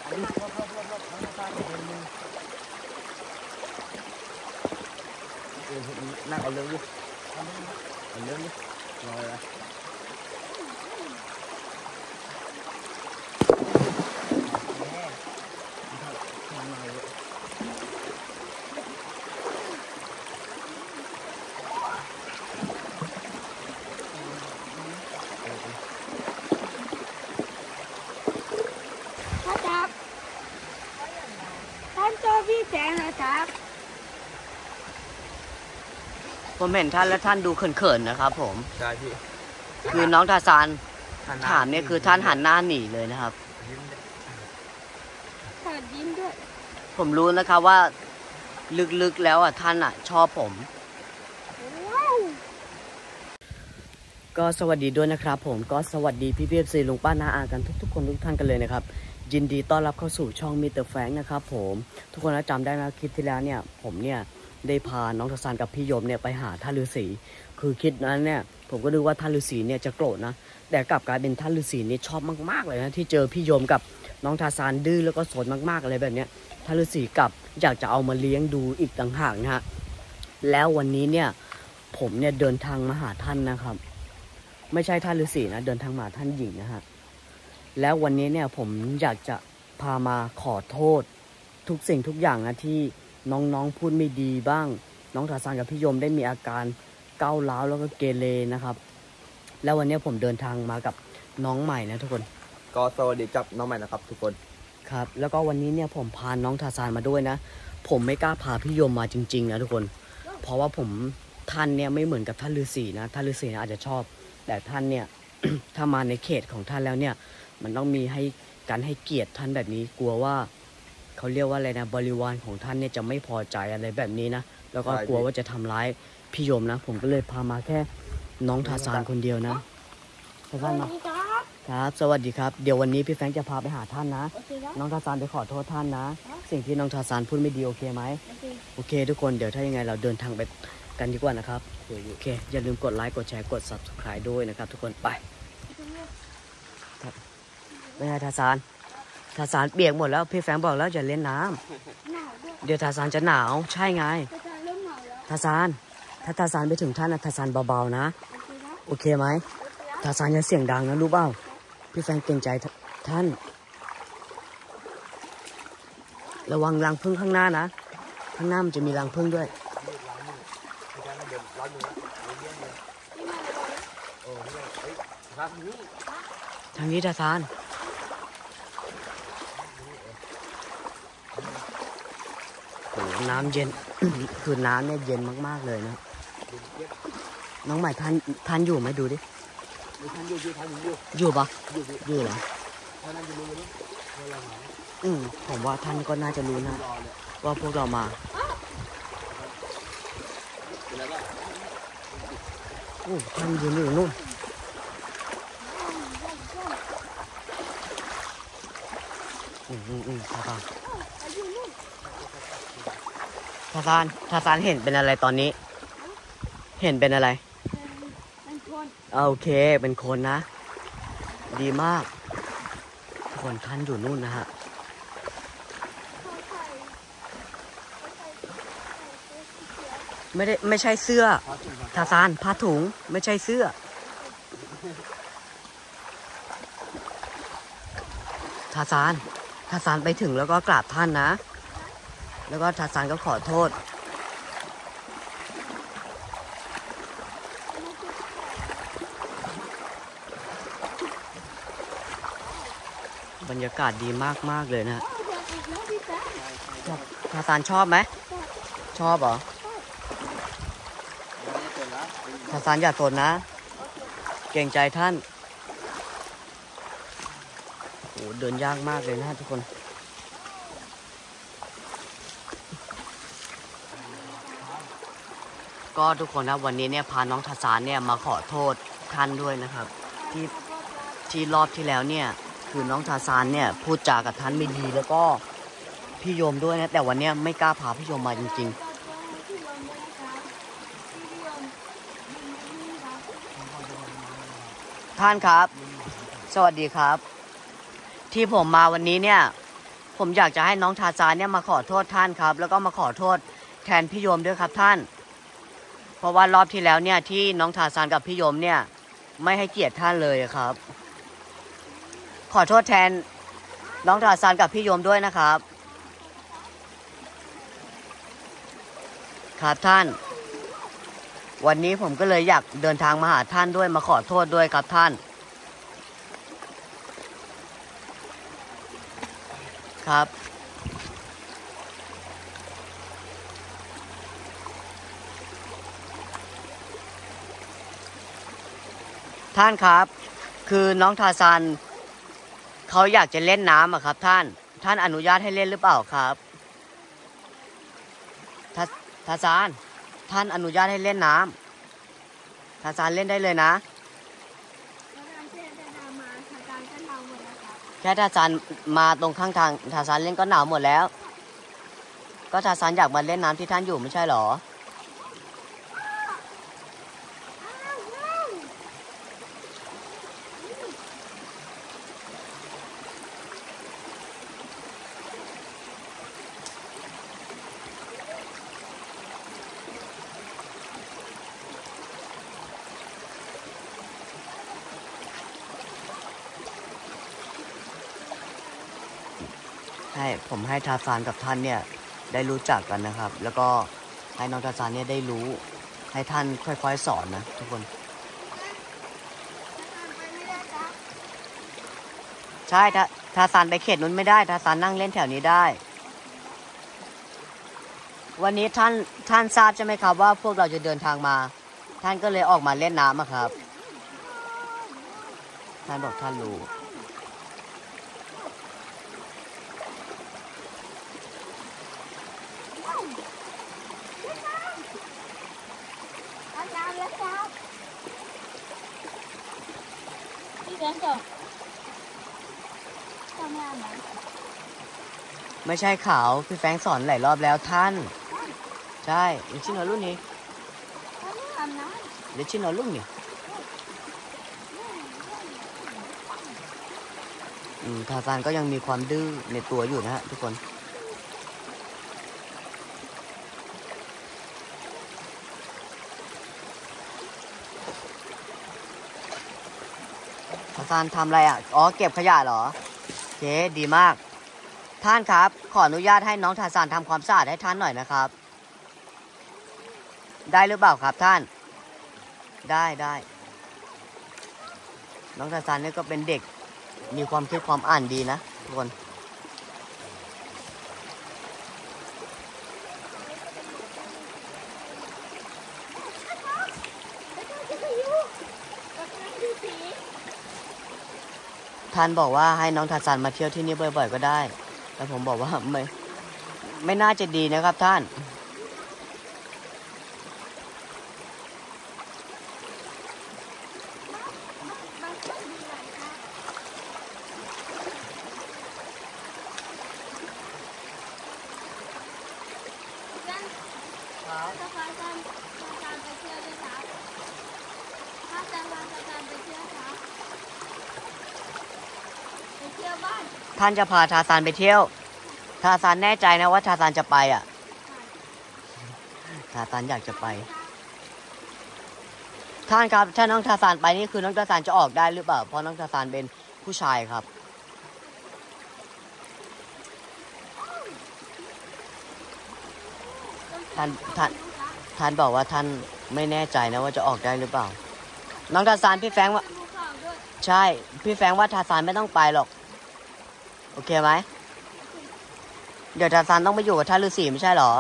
นั่งเอาเรื่องดิเอาเรื่องดิรอเลยพี่แสงนะครับผมเห็นท่านและท่านดูเขินๆนะครับผมใช่พี่คือน้องทาซานถามเนี่ยคือท่านหันหน้าหนีเลยนะครับยิ้มด้วยผมรู้นะครับว่าลึกๆแล้วท่านชอบผมก็สวัสดีด้วยนะครับผมก็สวัสดีพี่ๆซีลุงป้าน้าอากันทุกคนทุกท่านกันเลยนะครับยินดีต้อนรับเข้าสู่ช่องมิสเตอร์แฟรงค์นะครับผมทุกคนจำได้ไหมคลิปที่แล้วเนี่ยผมเนี่ยได้พาน้องทาซานกับพี่ยมเนี่ยไปหาท่านฤาษีคือคลิปนั้นเนี่ยผมก็ดูว่าท่านฤาษีเนี่ยจะโกรธนะแต่กลับกลายเป็นท่านฤาษีนี่ชอบมากๆเลยนะที่เจอพี่ยมกับน้องทาซานดื้อแล้วก็สนมากๆอะไรแบบเนี้ยท่านฤาษีกลับอยากจะเอามาเลี้ยงดูอีกต่างหากนะฮะแล้ววันนี้เนี่ยผมเนี่ยเดินทางมาหาท่านนะครับไม่ใช่ท่านฤาษีนะเดินทางมาท่านหญิงนะฮะแล้ววันนี้เนี่ยผมอยากจะพามาขอโทษทุกสิ่งทุกอย่างนะที่น้องๆพูดไม่ดีบ้างน้องทาซานกับพี่ยมได้มีอาการก้าวร้าวแล้วก็เกเรนะครับแล้ววันนี้ผมเดินทางมากับน้องใหม่นะทุกคนก็สวัสดีกับน้องใหม่นะครับทุกคนครับแล้วก็วันนี้เนี่ยผมพาน้องทาซานมาด้วยนะผมไม่กล้าพาพี่ยมมาจริงๆนะทุกคนเพราะว่าผมท่านเนี่ยไม่เหมือนกับท่านฤาษีนะท่านฤาษีนะอาจจะชอบแต่ท่านเนี่ย ถ้ามาในเขตของท่านแล้วเนี่ยมันต้องมีให้การให้เกียรติท่านแบบนี้กลัวว่าเขาเรียกว่าอะไรนะบริวารของท่านเนี่ยจะไม่พอใจอะไรแบบนี้นะแล้วก็กลัวว่าจะทำร้ายพี่ยมนะผมก็เลยพามาแค่น้องทาซานคนเดียวนะทาซานมาครับสวัสดีครับเดี๋ยววันนี้พี่แฟรงค์จะพาไปหาท่านนะน้องทาซานไปขอโทษท่านนะสิ่งที่น้องทาซานพูดไม่ดีโอเคไหมโอเคทุกคนเดี๋ยวถ้ายังไงเราเดินทางไปกันดีกว่านะครับโอเคอย่าลืมกดไลค์กดแชร์กด Subscribe ด้วยนะครับทุกคนไปไม่ใช่ทาซานเปียกหมดแล้วพี่แฟรงค์บอกแล้วจะเล่นน้ำเดี๋ยวทาซานจะหนาวใช่ไงทาซานถ้าทาซานไปถึงท่านนะทาซานเบาๆนะโอเคไหมทาซานอย่าเสียงดังนะรู้เปล่าพี่แฟรงค์เกรงใจท่านระวังรังผึ้งข้างหน้านะข้างหน้ามันจะมีรังผึ้งด้วยทางนี้ทาซานโอ้น้ำเย็น คือน้ำเนี่ยเย็นมากๆเลยนะน้องใหม่ท่านอยู่ไหมดูดิอยู่ปะอยู่เหรอผมว่าท่านก็น่าจะรู้นะว่าพวกเรามาโอ้ท่านยืนอยู่นู่นทาซานเห็นเป็นอะไรตอนนี้เห็นเป็นอะไรเป็นคนโอเคเป็นคนนะดีมากคนท่านอยู่นู่นนะฮะไม่ใช่เสื้อทาซานผ้าถุงไม่ใช่เสื้อทาซานไปถึงแล้วก็กราบท่านนะแล้วก็ทาซานก็ขอโทษบรรยากาศดีมากเลยนะทาซานชอบไหมชอบเหรอทาซานอย่าสนนะเกรงใจท่านโอ้เดินยากมากเลยนะทุกคนก็ทุกคนนะวันนี้เนี่ยพาน้องทาซานเนี่ยมาขอโทษท่านด้วยนะครับที่รอบที่แล้วเนี่ยคือน้องทาซานเนี่ยพูดจากับท่านไม่ดีแล้วก็พี่โยมด้วยนะแต่วันนี้ไม่กล้าพาพี่โยมมาจริงๆท่านครับสวัสดีครับที่ผมมาวันนี้เนี่ยผมอยากจะให้น้องทาซานเนี่ยมาขอโทษท่านครับแล้วก็มาขอโทษแทนพี่โยมด้วยครับท่านเพราะว่ารอบที่แล้วเนี่ยที่น้องทาซานกับพี่โยมเนี่ยไม่ให้เกียรติท่านเลยครับขอโทษแทนน้องทาซานกับพี่โยมด้วยนะครับครับท่านวันนี้ผมก็เลยอยากเดินทางมาหาท่านด้วยมาขอโทษด้วยครับท่านครับท่านครับคือน้องทาซานเขาอยากจะเล่นน้ำอะครับท่านอนุญาตให้เล่นหรือเปล่าครับทาซานท่านอนุญาตให้เล่นน้ำทาซานเล่นได้เลยนะแค่ทาซานมาตรงข้างทางทาซานเล่นก็หนาวหมดแล้วก็ทาซานอยากมาเล่นน้ำที่ท่านอยู่ไม่ใช่หรอผมให้ทาซานกับท่านเนี่ยได้รู้จักกันนะครับแล้วก็ให้น้องทาซานเนี่ยได้รู้ให้ท่านค่อยๆสอนนะทุกคนใช่ทาซานไปเขตนู้นไม่ได้ทาซานนั่งเล่นแถวนี้ได้วันนี้ท่านทราบใช่ไหมครับว่าพวกเราจะเดินทางมาท่านก็เลยออกมาเล่นน้ำครับท่านบอกท่านรู้ไม่ใช่ขาวพี่แฟงสอนหลายรอบแล้วท่านใช่เดี๋ยวชินเอารุ่นนี้เดี๋ยวชินเอารุ่นนี้ทาซานก็ยังมีความดื้อในตัวอยู่นะฮะทุกคนทาซานทำอะไรอ่ะอ๋อเก็บขยะเหรอโอเคดีมากท่านครับขออนุญาตให้น้องทาซานทำความสะอาดให้ท่านหน่อยนะครับได้หรือเปล่าครับท่านได้น้องทาซานนี่ก็เป็นเด็กมีความคิดความอ่านดีนะทุกคนท่านบอกว่าให้น้องทาซานมาเที่ยวที่นี่บ่อยๆก็ได้แต่ผมบอกว่าไม่น่าจะดีนะครับท่านท่านจะพาทาซานไปเที่ยวทาซานแน่ใจนะว่าทาซานจะไปอ่ะทาซานอยากจะไปท่านครับถ้าน้องทาซานไปนี่คือน้องทาซานจะออกได้หรือเปล่าเพราะน้องทาซานเป็นผู้ชายครับท่านบอกว่าท่านไม่แน่ใจนะว่าจะออกได้หรือเปล่าน้องทาซานพี่แฟงว่าใช่พี่แฟงว่าทาซานไม่ต้องไปหรอกโอเคไหมเดี๋ยวทาซานต้องไปอยู่กับท่านฤาษีไม่ใช่หรอ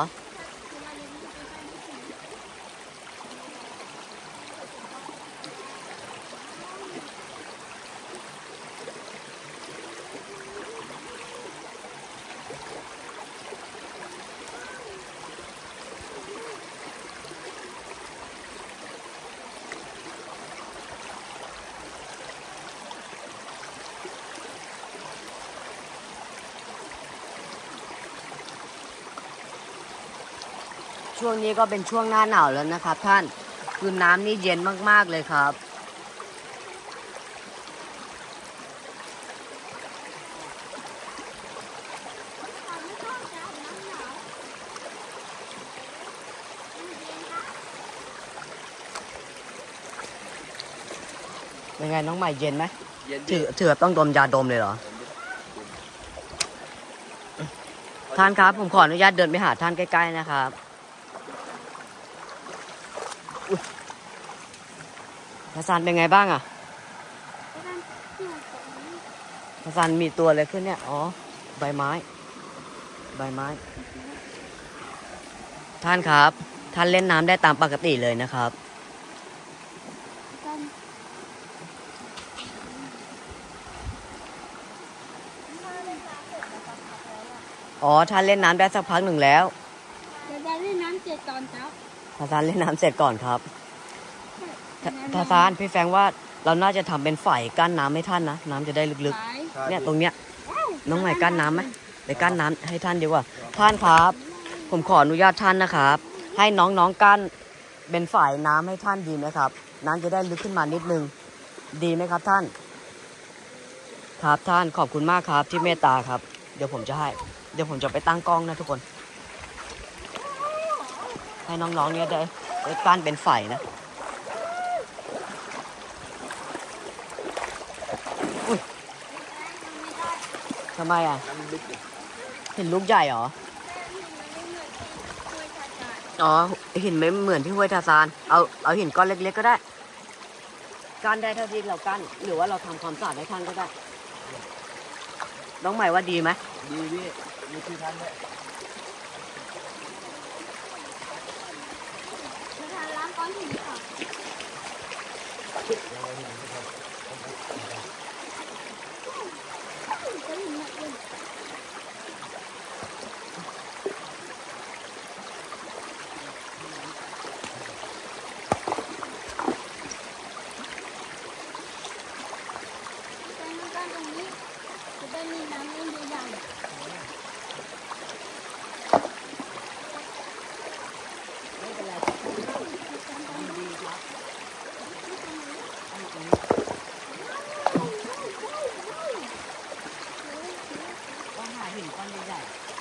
ช่วงนี้ก็เป็นช่วงหน้าหนาวแล้วนะครับท่านคือน้ำนี่เย็นมากๆเลยครับเป็นไงน้องใหม่เย็นไหมเย็นถือต้องดมยาดมเลยเหรอท่านครับผมขออนุญาตเดินไปหาท่านใกล้ๆนะครับทาซานเป็นไงบ้างอะตั้งที่หัวแสงทาซานมีตัวอะไรขึ้นเนี่ยอ๋อใบไม้ท่านครับท่านเล่นน้ำได้ตามปกติเลยนะครับตั้งอ๋อท่านเล่นน้ำได้สักพักหนึ่งแล้วจะได้เล่นน้ำเจ็ดตอนเช้าทาซานเล่นน้ำเสร็จก่อนครับทาซานพี่แฟงว่าเราน่าจะทำเป็นฝ่ายกั้นน้ำให้ท่านนะน้ำจะได้ลึกๆเนี่ยตรงเนี้ยน้องใหม่กั้นน้ำไหมไปกั้นน้ำให้ท่านดีกว่าท่านครับ ผมขออนุญาตท่านนะครับ ให้น้องๆกั้นเป็นฝ่ายน้ำให้ท่านดีไหมครับน้ำจะได้ลึกขึ้นมานิดนึงดีไหมครับท่านครับท่านขอบคุณมากครับที่เมตตาครับเดี๋ยวผมจะไปตั้งกล้องนะทุกคนให้น้องๆเนี่ยได้กั้นเป็นฝ่ายนะอุ๊ยทำไมอ่ะน้ำลึกดิเห็นลูกใหญ่เหรออ๋อหินไม่เหมือนที่ห้วยทาซานเอาหินก้อนเล็กๆก็ได้กั้นได้เท่าที่เรากั้นหรือว่าเราทำความสะอาดให้ท่านก็ได้น้องใหม่ว่าดีไหมดีพี่มีที่ท่านด้วยจะทานล้างก้อนหินก่อนจะหินหนักเลยแต่ในการตรงนี้จะได้มีน้ำเล่นใหญ่ๆก็หาหินก้อนใหญ่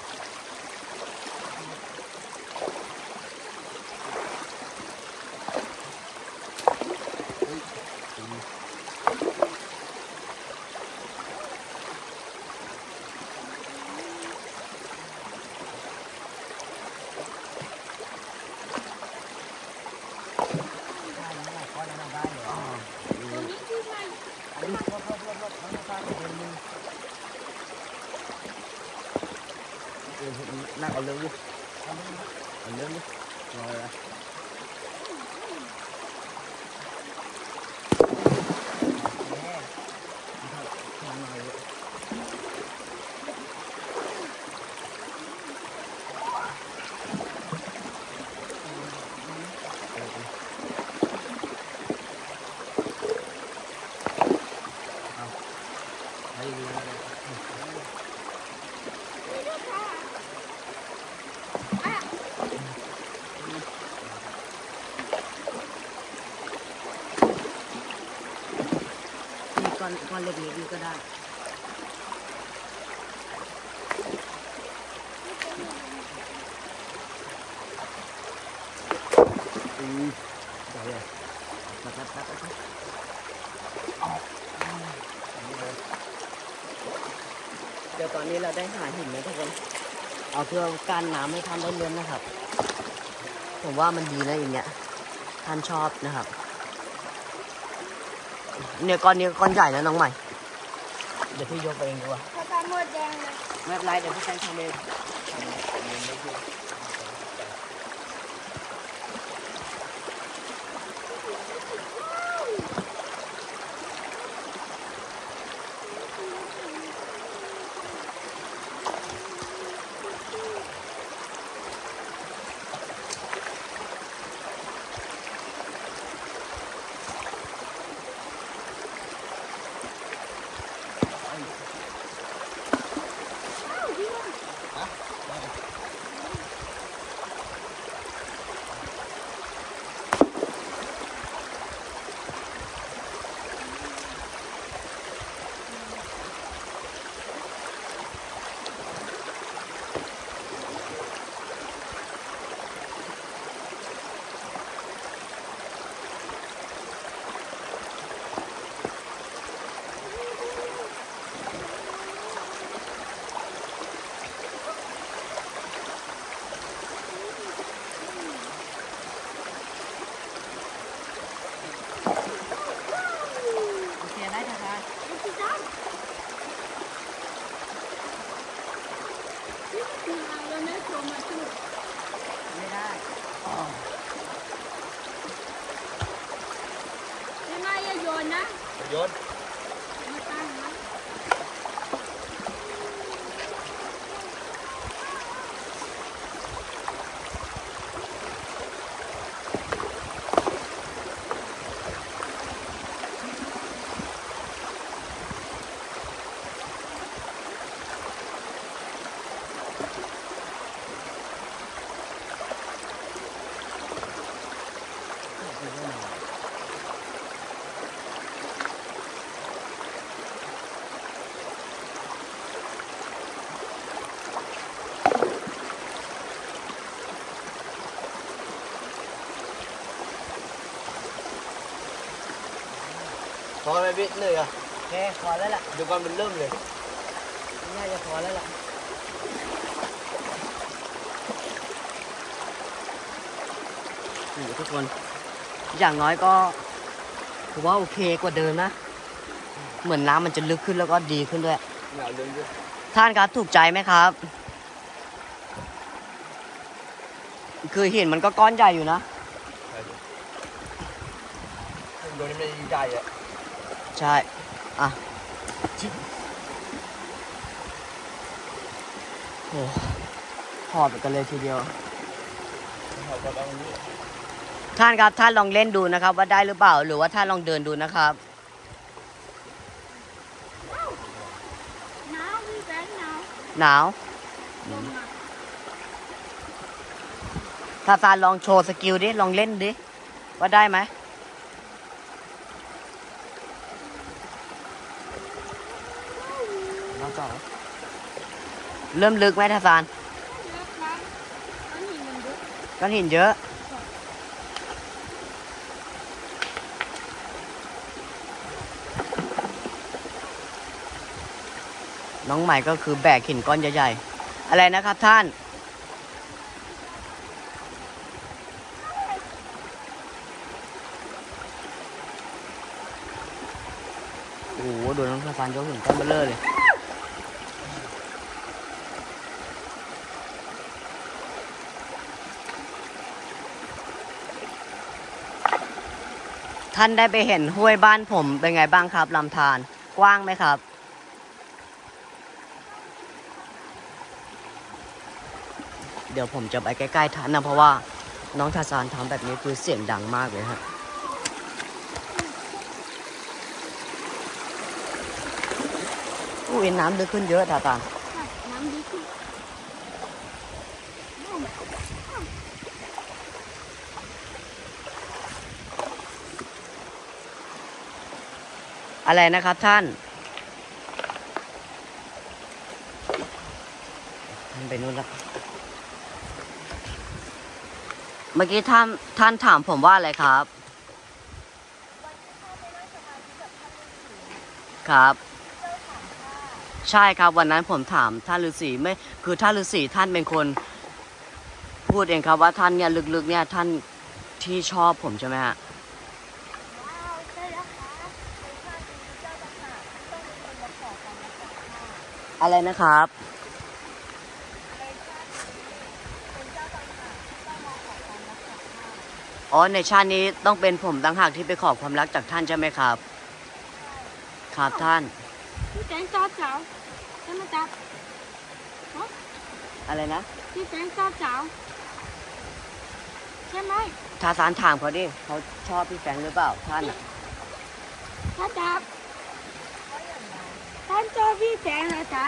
ตัวนี้คือมันนั่งเอาเรื่องดิเอาเรื่องดิรอเลยให้ดูนะมีก้อนเล็กๆนี่ก็ได้ได้เลยมาครับครับครับเดี๋ยวตอนนี้เราได้หาหินนะทุกคนเอาเพื่อกั้นน้ำให้ท่านได้เลื่อนนะครับผมว่ามันดีนะอย่างเงี้ยท่านชอบนะครับเนี่ยก้อนนี้ก้อนใหญ่นะน้องใหม่เดี๋ยวพี่ยกไปเองดีกว่าถ้าตาหมดแดงเลยไม่เป็นไรเดี๋ยวพี่แซงทำเองคุณเอาแล้วนะโทรมาจุดไม่ได้ยังไงอย่าโยนนะโยนมาตั้งนะพอไหมพี่เหนื่อยอ่ะโอเคพอแล้วล่ะเดี๋ยวก่อนมันเริ่มเลยน่าจะพอแล้วล่ะนี่ทุกคน อย่างน้อยก็ถือว่าโอเคกว่าเดิมนะ เหมือนน้ำมันจะลึกขึ้นแล้วก็ดีขึ้นด้วยไม่เอาเรื่องด้วยท่านครับถูกใจไหมครับ คือหินมันก็ก้อนใหญ่อยู่นะใช่โดนนี่ไม่ใหญ่อ่ะใช่ อ่ะโอ้หอบไปกันเลยทีเดียวเอาไปเอานี้ท่านครับท่านลองเล่นดูนะครับ ว่าได้หรือเปล่า หรือว่าท่านลองเดินดูนะครับหนาวพี่แบงค์หนาวหนาวลงมาถ้าซานลองโชว์สกิลดิ ลองเล่นดิ ว่าได้ไหม เริ่มลึกไหมท่าซานเยอะนะมันหินมันเยอะก้อนหินเยอะ น้องใหม่ก็คือแบกหินก้อนใหญ่ๆ อะไรนะครับท่าน โอ้โหดูน้องท่าซานยกหินก้อนเบลเลอร์เลย ท่านได้ไปเห็นห้วยบ้านผมเป็นไงบ้างครับลำธารกว้างไหมครับ เดี๋ยวผมจะไปใกล้ๆท่านนะเพราะว่าน้องทาซานทำแบบนี้คือเสียงดังมากเลยฮะอุ้ยน้ำลึกขึ้นเยอะทาซานน้ำดีขึ้นอะไรนะครับท่านไปนู่นแล้วเมื่อกี้ท่านถามผมว่าอะไรครับ ครับ ใช่ครับวันนั้นผมถามท่านฤาษีไม่คือท่านฤาษีท่านเป็นคนพูดเองครับว่าท่านเนี่ยลึกๆเนี่ยท่านที่ชอบผมใช่ไหมฮะว้าวใช่แล้วค่ะเป็นข้าเป็นเจ้าต่างหากต้องมีคนมาขอความรักจากข้าอะไรนะครับเป็นข้าเป็นเจ้าต่างหากต้องมาขอความรักจากข้าอ๋อในชาตินี้ต้องเป็นผมต่างหากที่ไปขอความรักจากท่านใช่ไหมครับ ครับท่านพี่แบงค์ชอบเจ้าใช่ไหมจ๊ะอะไรนะพี่แบงค์ชอบเจ้าใช่ไหมทาสานถามเขาดิเขาชอบพี่แฟรงค์หรือเปล่าท่านอะถ้าจับท่านชอบพี่แบงค์นะจ๊ะ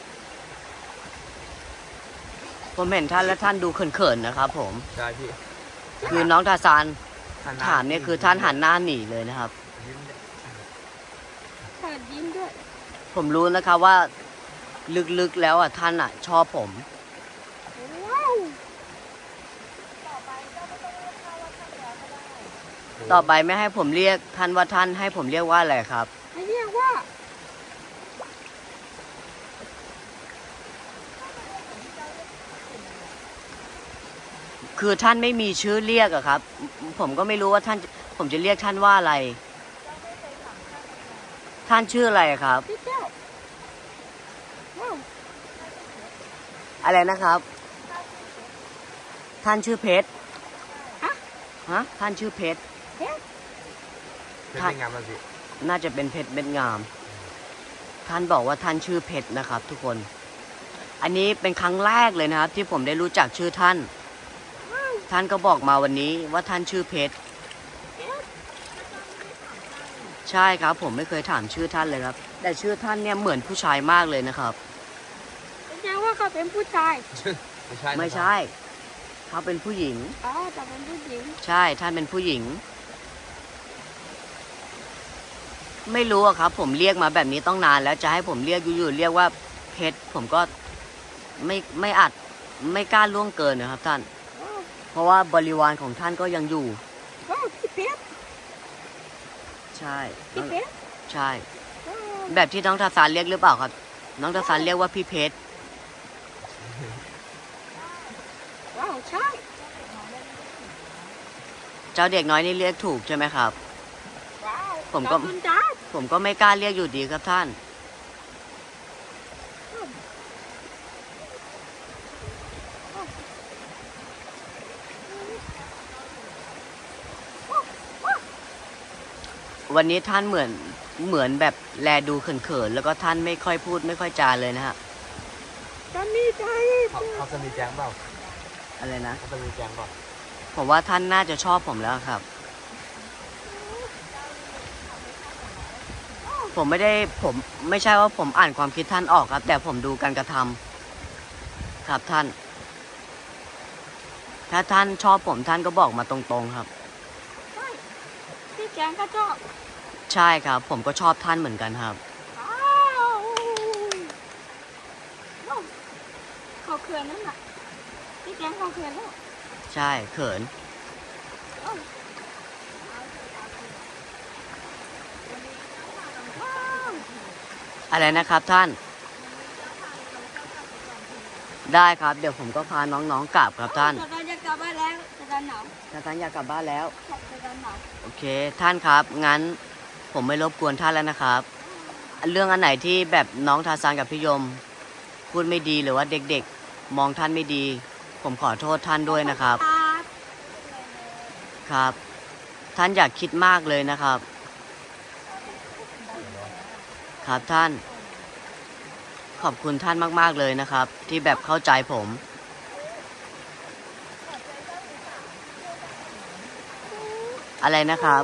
ผมเห็นท่านแล้วท่านดูเขินๆนะครับผมใช่พี่คือน้องทาสานหันหน้ถามเนี่ยคือท่านหันหน้าหนีเลยนะครับยิ้มเนี่ยเปิดยิ้มด้วยผมรู้นะครับว่าลึกๆแล้วอ่ะท่านอ่ะชอบผมว้าวต่อไปไม่ให้ผมเรียกท่านว่าท่านให้ผมเรียกว่าอะไรครับให้เรียกว่าคือท่านไม่มีชื่อเรียกอะครับ ผมก็ไม่รู้ว่าท่านผมจะเรียกท่านว่าอะไร ท่านชื่ออะไรครับพี่เจ้าว้าวอะไรนะครับ ท่านชื่อเพชร ฮะ ท่านชื่อเพชรเพชรเป็นงามมาสิน่าจะเป็นเพชรเม็ดงาม ท่านบอกว่าท่านชื่อเพชรนะครับ ทุกคน อันนี้เป็นครั้งแรกเลยนะครับ ที่ผมได้รู้จักชื่อท่าน ท่านก็บอกมาวันนี้ว่าท่านชื่อเพชร ใช่ครับ ผมไม่เคยถามชื่อท่านเลยครับ แต่ชื่อท่านเนี่ยเหมือนผู้ชายมากเลยนะครับแสดงว่าเขาเป็นผู้ชายไม่ใช่ไม่ใช่ เขาเป็นผู้หญิงอ๋อแต่เป็นผู้หญิงใช่ ท่านเป็นผู้หญิง ไม่รู้อะครับ ผมเรียกมาแบบนี้ต้องนานแล้วจะให้ผมเรียกอยู่ๆเรียกว่าเพชรผมก็ไม่อาจไม่กล้าล่วงเกินนะครับท่าน เพราะว่าบริวารของท่านก็ยังอยู่โอ้พี่เพชรใช่พี่เพชรใช่ แบบที่น้องทาซานเรียกหรือเปล่าครับ น้องทาซานเรียกว่าพี่เพชรว้าวใช่เจ้าเด็กน้อยนี่เรียกถูกใช่ไหมครับว้าวผมก็ขอบคุณจ้าผมก็ไม่กล้าเรียกอยู่ดีครับท่าน วันนี้ท่านเหมือนแบบแลดูเขินๆแล้วก็ท่านไม่ค่อยพูดไม่ค่อยจาเลยนะฮะจะมีใจเขาจะมีแจ้งเปล่าอะไรนะเขาจะมีแจ้งเปล่าผมว่าท่านน่าจะชอบผมแล้วครับ ผมไม่ใช่ว่าผมอ่านความคิดท่านออกครับ แต่ผมดูการกระทำครับท่าน ถ้าท่านชอบผมท่านก็บอกมาตรงๆครับใช่พี่แกงก็ชอบใช่ครับ ผมก็ชอบท่านเหมือนกันครับว้าวว้าวเขาเขื่อนนั่นน่ะพี่แกงเขาเขื่อนแล้วใช่เขินว้าวอะไรนะครับท่าน ได้ครับ เดี๋ยวผมก็พาน้องๆกลับครับท่านจะได้กลับบ้านแล้วจะได้หนาวท่านอยากกลับบ้านแล้วจะได้หนาวโอเค ท่านครับ งั้นผมไม่รบกวนท่านแล้วนะครับ เรื่องอันไหนที่แบบน้องทาซานกับพี่ยม พูดไม่ดีหรือว่าเด็กๆ มองท่านไม่ดี ผมขอโทษท่านด้วยนะครับ ครับ ท่านอย่าคิดมากเลยนะครับ ครับท่าน ขอบคุณท่านมากๆเลยนะครับ ที่แบบเข้าใจผม อะไรนะครับ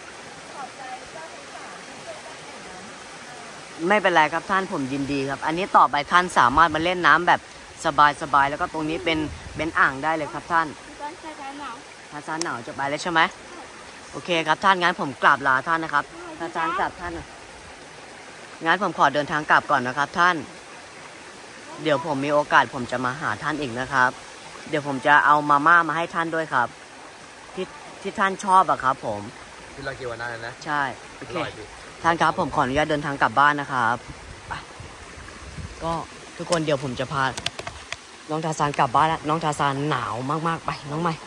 ไม่เป็นไรครับท่านผมยินดีครับ อันนี้ต่อไปท่านสามารถมาเล่นน้ำแบบสบายๆแล้วก็ตรงนี้เป็นอ่างได้เลยครับท่านจะได้หนาวทาซานหนาวจะไปแล้วใช่ไหมโอเคครับท่านงั้นผมกราบลาท่านนะครับทาซานกลับท่านงั้นผมขอเดินทางกลับก่อนนะครับท่าน เดี๋ยวผมมีโอกาสผมจะมาหาท่านอีกนะครับ เดี๋ยวผมจะเอามาม่ามาให้ท่านด้วยครับ ที่ท่านชอบอะครับ ผมที่เรากินวันนั้นนะใช่โออเคร่อยดิท่านครับผมขออนุญาตเดินทางกลับบ้านนะครับไปก็ทุกคนเดี๋ยวผมจะพาน้องทาซานกลับบ้านแล้วน้องทาซานหนาวมากๆไปน้องใหม่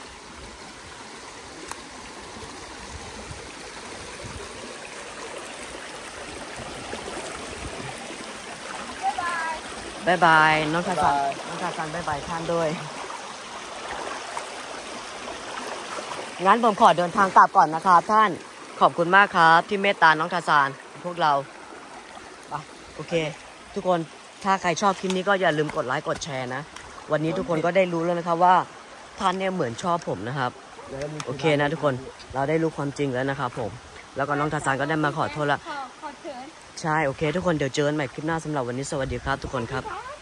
บายบายน้องทาซานบายบายท่านด้วยงั้นผมขอเดินทางกลับก่อนนะครับท่านขอบคุณมากครับที่เมตตาน้องทาซานพวกเราไปโอเค ทุกคนถ้าใครชอบคลิปนี้ก็อย่าลืมกดไลค์กดแชร์นะวันนี้ทุกคนก็ได้รู้แล้วนะครับว่าท่านเนี่ยเหมือนชอบผมนะครับโอเคนะทุกคนเราได้รู้ความจริงแล้วนะครับผมแล้วก็น้องทาซานก็ได้มาขอโทษละขอเชิญใช่โอเคทุกคนเดี๋ยวเจอกันใหม่คลิปหน้าสำหรับวันนี้สวัสดีครับทุกคนครับครับ